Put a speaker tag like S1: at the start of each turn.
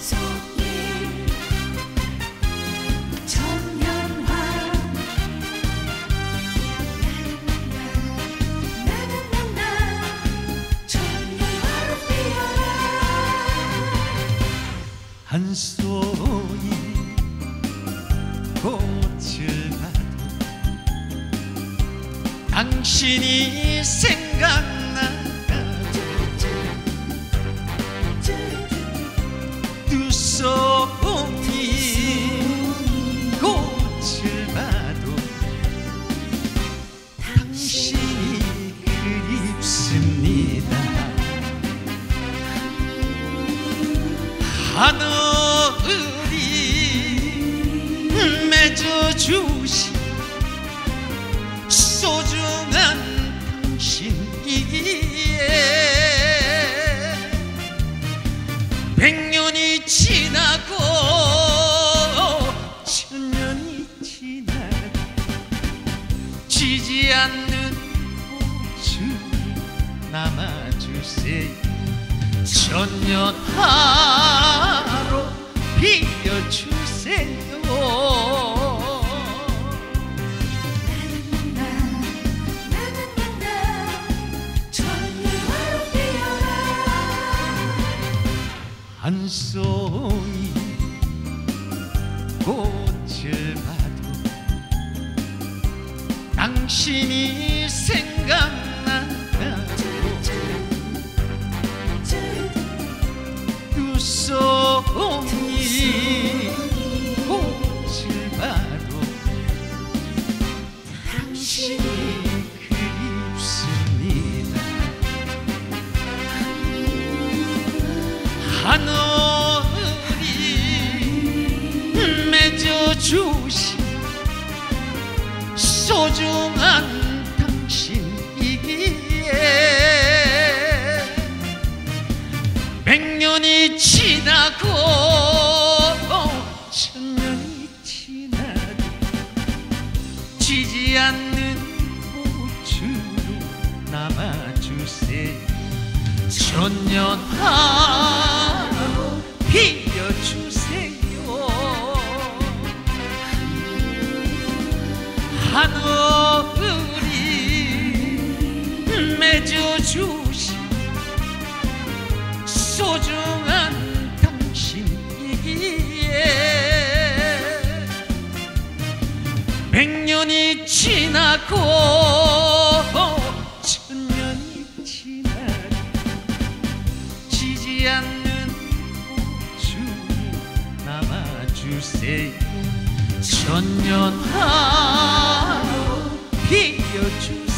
S1: 송이 천년화 나나나나나 천년화로 피어라
S2: 한 송이 꽃을 봐도 당신이 생각나 두 송이 꽃을 봐도 당신이 그립습니다. 하늘이 맺어주신 소중한 당신이기에 백년이 지나고 천년이 지나도 지지 않는 꽃을 남아주세요. 천년하로 피어주세요. 한 송이 꽃을 봐도 당신이 생각나고 두 송이 꽃을 봐도 당신이 그립습니다. 하늘이 맺어주신 소중한 당신이기에 백년이 지나고 천년이 지나도 지지 않는 꽃으로 남아주세요. 천년하로 피어주세요. 하늘이 맺어주신 소중한 당신이기에 백년이 지나고 천년이 지나도 지지 않는 꽃으로 남아주세요. 천년하로 피어주세요.